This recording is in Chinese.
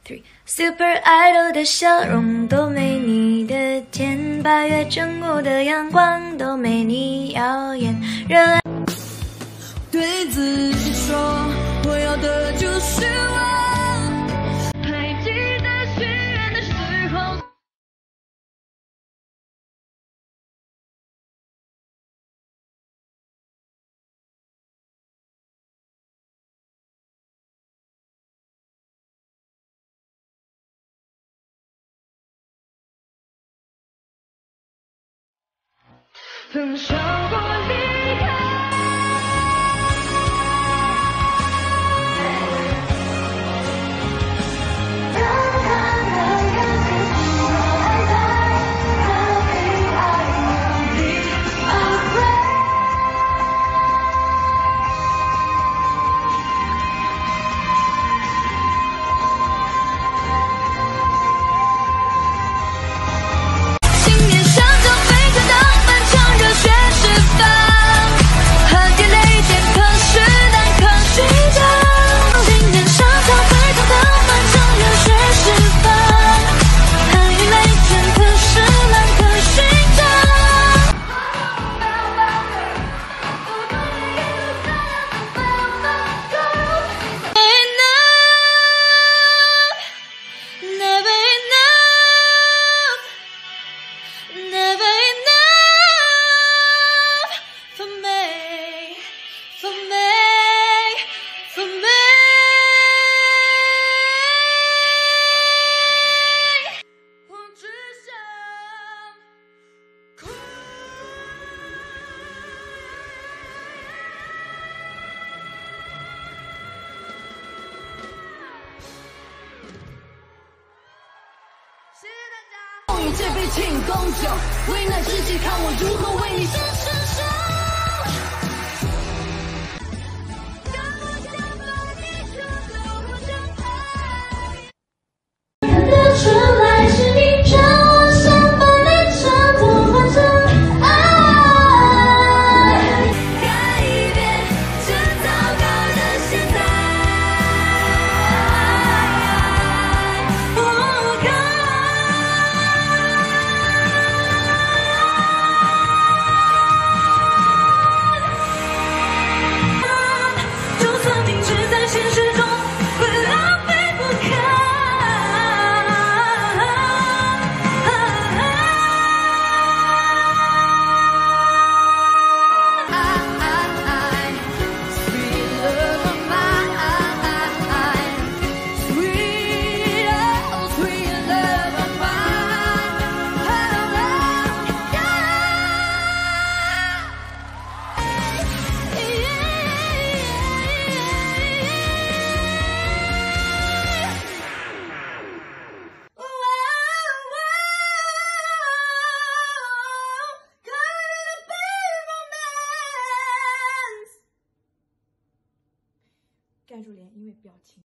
three. Super Idol 的笑容都没你的甜，8月正午的阳光都没你耀眼。热爱对自己说，我要的就是我。还记得许愿的时候。分手过离开。这杯庆功酒，危难之际，看我如何为你伸伸手。看得出来是你让我想把那场都换成爱，改变这糟糕的现在。盖住脸，因为表情。